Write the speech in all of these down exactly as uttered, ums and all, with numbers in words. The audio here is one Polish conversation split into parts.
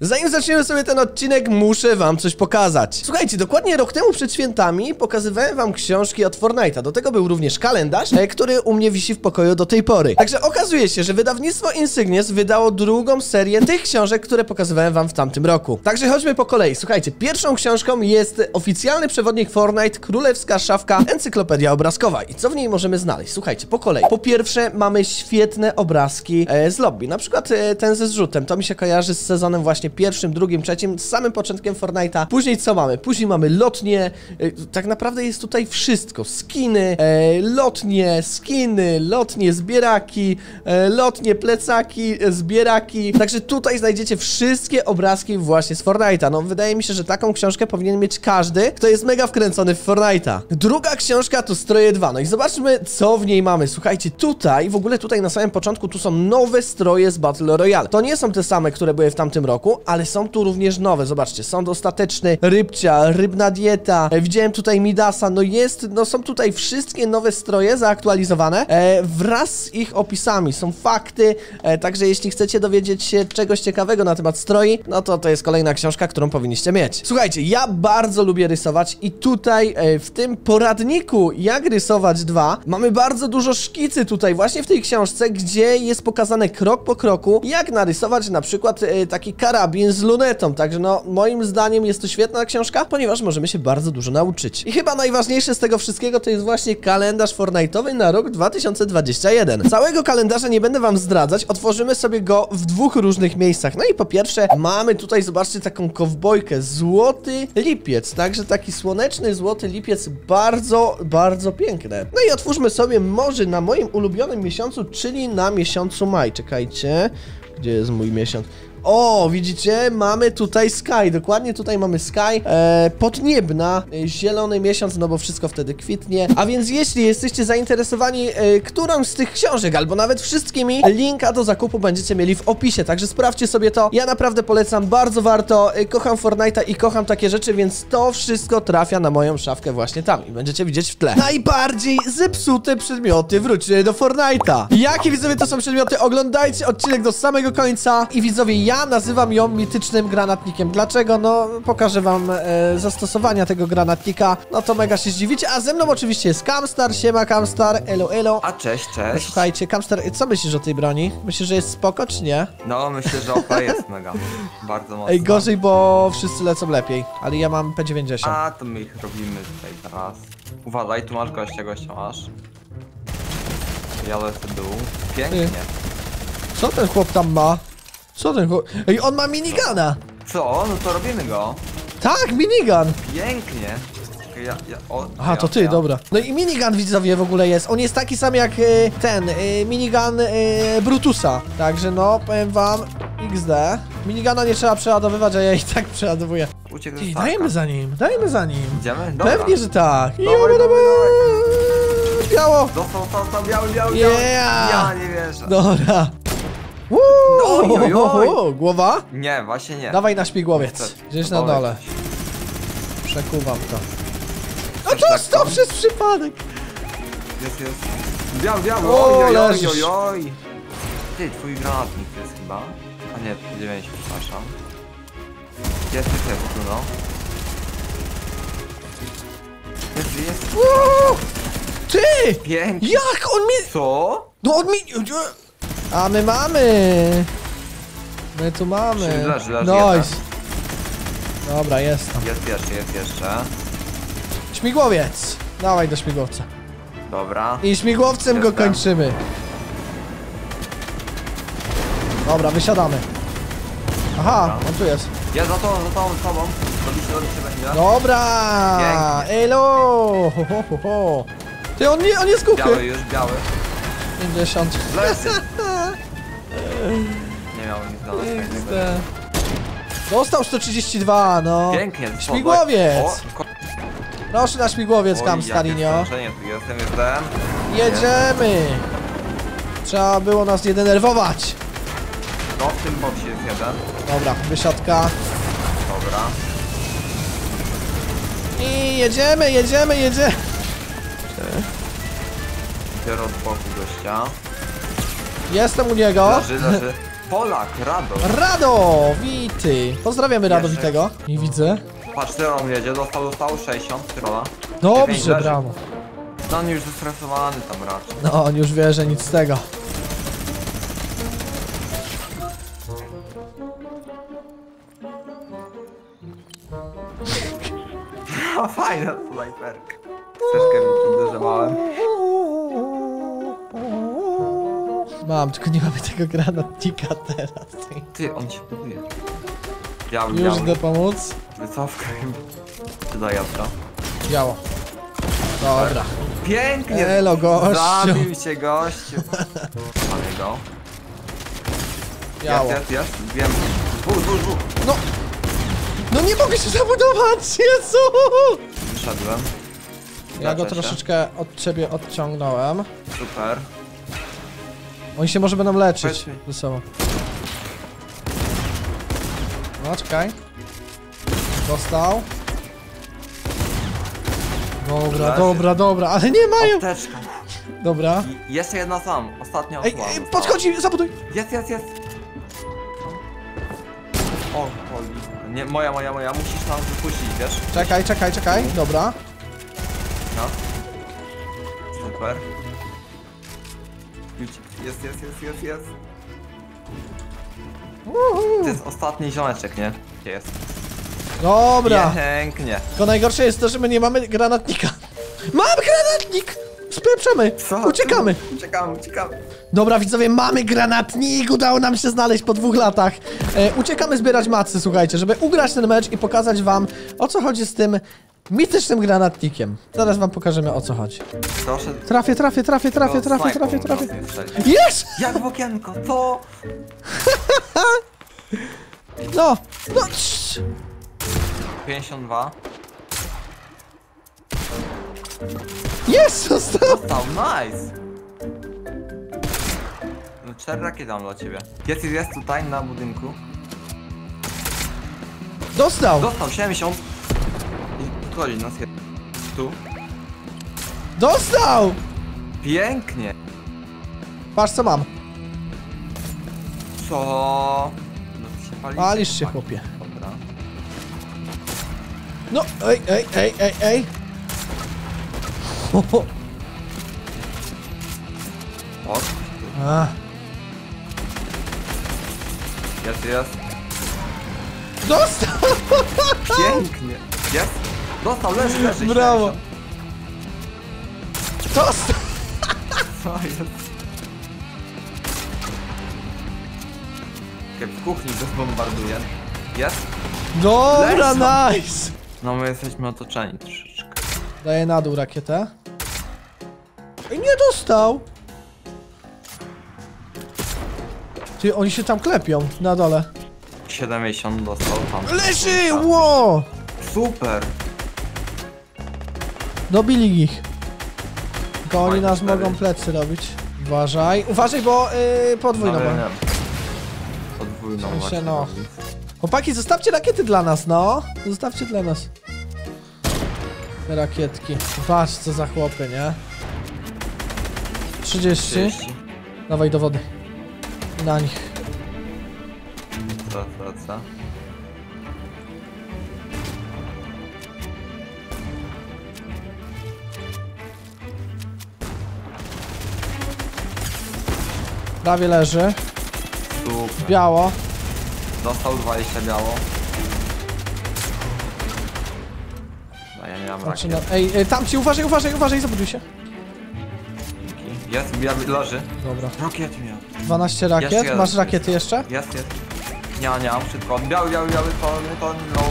Zanim zaczniemy sobie ten odcinek, muszę wam coś pokazać. Słuchajcie, dokładnie rok temu przed świętami pokazywałem wam książki od Fortnite'a. Do tego był również kalendarz, który u mnie wisi w pokoju do tej pory. Także okazuje się, że wydawnictwo Insignias wydało drugą serię tych książek, które pokazywałem wam w tamtym roku. Także chodźmy po kolei. Słuchajcie, pierwszą książką jest oficjalny przewodnik Fortnite, Królewska Szafka, Encyklopedia Obrazkowa. I co w niej możemy znaleźć? Słuchajcie, po kolei. Po pierwsze, mamy świetne obrazki e, z lobby. Na przykład e, ten ze zrzutem. To mi się kojarzy z sezonem właśnie pierwszym, drugim, trzecim, z samym początkiem Fortnite'a. Później co mamy? Później mamy lotnie. E, tak naprawdę jest tutaj wszystko. Skiny, e, lotnie, skiny, lotnie, zbieraki, e, lotnie, plecaki, e, zbieraki. Także tutaj znajdziecie wszystkie obrazki właśnie z Fortnite'a. No, wydaje mi się, że taką książkę powinien mieć każdy, kto jest mega wkręcony w Fortnite'a. Druga książka to Stroje dwa. No i zobaczmy, co w niej mamy. Słuchajcie, tutaj, w ogóle tutaj na samym początku, tu są nowe stroje z Battle Royale. To nie są te same, które były w tamtym roku, ale są tu również nowe. Zobaczcie, sąd ostateczny, rybcia, rybna dieta. E, widziałem tutaj Midasa. No jest, no są tutaj wszystkie nowe stroje zaaktualizowane e, wraz z ich opisami. Są fakty, e, także jeśli chcecie dowiedzieć się czegoś ciekawego na temat stroi, no to to jest kolejna książka, którą powinniście mieć. Słuchajcie, ja bardzo lubię rysować i tutaj e, w tym poradniku Jak rysować dwa mamy bardzo dużo szkicy tutaj właśnie w tej książce, gdzie jest pokazane krok po kroku, jak narysować na przykład e, taki karabin z lunetą. Także no, moim zdaniem jest to świetna książka, ponieważ możemy się bardzo dużo nauczyć. I chyba najważniejsze z tego wszystkiego to jest właśnie kalendarz Fortnite'owy na rok dwa tysiące dwudziesty pierwszy. Całego kalendarza nie będę wam zdradzać, otworzymy sobie go w dwóch różnych miejscach. No i po pierwsze mamy tutaj, zobaczcie, taką kowbojkę, złoty lipiec, także taki słoneczny złoty lipiec, bardzo, bardzo piękne. No i otwórzmy sobie może na moim ulubionym miesiącu, czyli na miesiącu maj. Czekajcie, gdzie jest mój miesiąc? O, widzicie? Mamy tutaj Sky, dokładnie tutaj mamy Sky, e, podniebna, e, zielony miesiąc, no bo wszystko wtedy kwitnie. A więc jeśli jesteście zainteresowani e, którąś z tych książek, albo nawet wszystkimi, linka do zakupu będziecie mieli w opisie, także sprawdźcie sobie to. Ja naprawdę polecam, bardzo warto, e, kocham Fortnite'a i kocham takie rzeczy, więc to wszystko trafia na moją szafkę właśnie tam i będziecie widzieć w tle. Najbardziej zepsute przedmioty wróciły do Fortnite'a. Jakie widzowie to są przedmioty? Oglądajcie odcinek do samego końca i widzowie, ja nazywam ją mitycznym granatnikiem. Dlaczego? No, pokażę wam e, zastosowania tego granatnika. No to mega się zdziwicie. A ze mną oczywiście jest Camstar. Siema Camstar. Elo, elo. A cześć, cześć. Słuchajcie, Camstar, co myślisz o tej broni? Myślisz, że jest spoko, czy nie? No, myślę, że O P jest mega. Bardzo mocno. Ej, gorzej, bo wszyscy lecą lepiej. Ale ja mam P dziewięćdziesiąt. A, to my ich robimy tutaj teraz. Uważaj, tu masz gościa, gościa masz. Ja lecę dół. Pięknie. Co ten chłop tam ma? Co ten chłop? Ej, on ma minigana! Co? No to robimy go. Tak, minigun! Pięknie. Ja, ja, o, Aha, ja, to ty, ja. dobra. No i minigun widzowie w ogóle jest. On jest taki sam jak y, ten, y, minigun y, Brutusa. Także no, powiem wam, X D. Miniguna nie trzeba przeładowywać, a ja i tak przeładowuję. Uciekł Ty, z dajmy za nim, dajmy za nim. Idziemy? Dobra. Pewnie, że tak. Dawaj, Joba, dawaj, biało. Dostał, dostał, biały, biały, biały. Yeah. Ja nie wierzę. Dobra. Oj, oj, oj. Głowa? Nie, właśnie nie. Dawaj na śmigłowiec. Gdzieś na Dole. dole. Przekuwam to. A Coś to tak stop tam. przez przypadek. Jest, jest. Biały, biały, O, oj, oj, oj, leżysz. oj, oj. Ty, twój granatnik to jest chyba. A nie, dziewięć, przepraszam. Jest, jest, jest, tu no. Jest, jest. Uuu! Ty! Pięknie. Jak on mi... Co? No on mi... A my mamy! My tu mamy. Leży, leży Nice. Dobra, jest tam. Jest jeszcze, jest jeszcze. Śmigłowiec! Dawaj do śmigłowca. Dobra. I śmigłowcem go Jestem. kończymy. Dobra, wysiadamy. Aha, on tu jest. Ja za tą, za tą, za tobą. Robicie, robicie będzie. Dobra! Pięknie. Elo! Ho, ho, ho, ho. Ty, on nie, on jest Biały kuchy. już, biały. pięćdziesiąt. Leży. Nie miał nic do nas. Dostał sto trzydzieści dwa, no. Pięknie. Śmigłowiec! O, ko- Proszę na śmigłowiec, Oj, Camstarinio. jakie stężenie tu jestem, jestem. Jedziemy! Trzeba było nas nie denerwować. No, w tym boksie jest jeden. Dobra, wysiadka. Dobra. I jedziemy, jedziemy, jedziemy. Biorę od boku gościa. Jestem u niego. Leży, leży. Polak, Rado. Rado, wity. Pozdrawiamy Radowitego. Nie widzę. Patrz, Tyrol jedzie, dostał, dostał sześćdziesiąt, Tyrola. Dobrze, brawo. No on już zestresowany tam raczej. No, on już wie, że nic z tego. No fajna snajperka. Troszkę mi podejrzewałem. Mam, tylko nie mamy tego granatnika teraz. Ty, on się buduje. Biały, Już biały. idę pomóc. Wycofka im. Czy da jadka? Biało. Dobra. Pięknie! Elo, gościu. Zabił się gościu. Mamy go. Biało. Jest, jest, jest. Wiem. Dwóch, dwóch, dwóch. No. No nie mogę się zabudować, Jezu! Wyszedłem. Ja go Leczę się. troszeczkę od ciebie odciągnąłem. Super. Oni się może będą leczyć Powiedz mi. ze sobą. No, czekaj. Dostał. Dobra, Leży. dobra, dobra, ale nie mają! Apteczka. Dobra. I jeszcze jedna sam. Ostatnia Ej, osoba. ej, została. podchodzi, zabuduj! Jest, jest, jest. O, poli. Nie, moja, moja, moja. Musisz tam wypuścić, wiesz? Czekaj, czekaj, czekaj, dobra. No. Super. Jest, jest, jest, jest, jest. To jest ostatni ziomeczek, nie? Gdzie jest? Dobra. Pięknie. Tylko najgorsze jest to, że my nie mamy granatnika. Mam granatnik! Spieprzamy! Co? Uciekamy! Uciekamy, uciekamy. Dobra, widzowie, mamy granatnik! Udało nam się znaleźć po dwóch latach. E, uciekamy zbierać macy, słuchajcie, żeby ugrać ten mecz i pokazać wam, o co chodzi z tym mitycznym granatnikiem. Zaraz wam pokażemy, o co chodzi. Proszę. Trafię, trafię, trafię, trafię, trafię, trafię, trafię. Jest! Jak w okienko, to... No, no, cii. pięćdziesiąt dwa. Jest! Został! Dostał, nice! No, cztery rakiety mam dla ciebie. Jest, jest, jest tutaj na budynku. Dostał! Dostał siedemdziesiąt. I podchodzi nas jest. Tu. Dostał! Pięknie. Patrz, co mam. Co? No ty się palisz. Palisz się, chłopie. Dobra. No, ej, ej, ej, ej, ej. Ho, ho. O, A, jest, jest. dostał! Pięknie. Jest. Dostał, leży, leży. Brawo. siedemdziesiąt. Dostał! Co jest? Jak w kuchni go zbombarduje. Jest? Dobra, Lecą. nice! No my jesteśmy otoczeni troszeczkę. Daję na dół rakietę. I nie dostał! Ty, oni się tam klepią, na dole. siedemdziesiąt dostał tam. Leży! Ło! Super! Dobili ich. Tylko oni Fajne nas cztery. mogą plecy robić. Uważaj, uważaj, bo yy, podwójną No, mam. wiem, wiem. Podwójną W sensie, właśnie no. robi. Chłopaki, zostawcie rakiety dla nas, no. Zostawcie dla nas. Te rakietki. Patrz, co za chłopy, nie? trzydzieści. trzydzieści. Dawaj do wody. Na nich. Co, co, co? Prawie leży. Super. Biało. Dostał dwadzieścia biało. No ja nie mam Znaczy, rakiet. no, ej, ej, tam ci, uważaj, uważaj, uważaj, zabuduj się. Jest, biały leży. Dobra. Rakiety miał. dwanaście rakiet. Jeszcze Masz jest. rakiety jeszcze? Jest, jest. Nie, nie mam, szybko. Biały, biały, biały, to, to, no.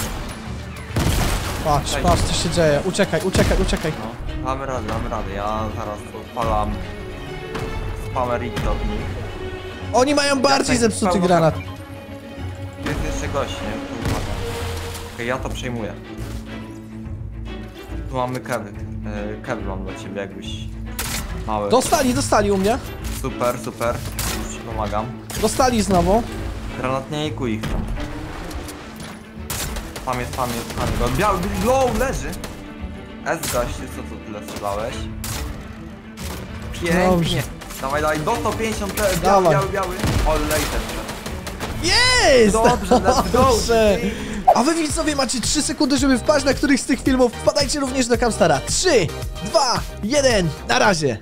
Patrz, Ej. patrz, co się dzieje. Uciekaj, uciekaj, uciekaj. No, mamy radę, mamy radę. Ja zaraz odpalam spamerik do nich. Oni mają bardziej tak zepsuty pełno- granat. Jest jeszcze gość, nie? Tu uwaga. Okej, ja to przejmuję. Tu mamy kewy. E, kewy mam dla ciebie, jakbyś mały. Dostali, dostali u mnie. Super, super. Już ci pomagam. Dostali znowu. Granatniejku ich tam. Tam jest, tam jest, tam jest. Biały, low leży. S gościu, co tu tyle strzelałeś? Dobrze. Pięknie. Dawaj, dawaj, do sto pięćdziesiąt, biały, Dawaj. biały, biały. O, later. Jest! Dobrze, let's go. Dobrze. A wy widzowie macie trzy sekundy, żeby wpaść na któryś z tych filmów. Wpadajcie również do Camstara. trzy, dwa, jeden, na razie.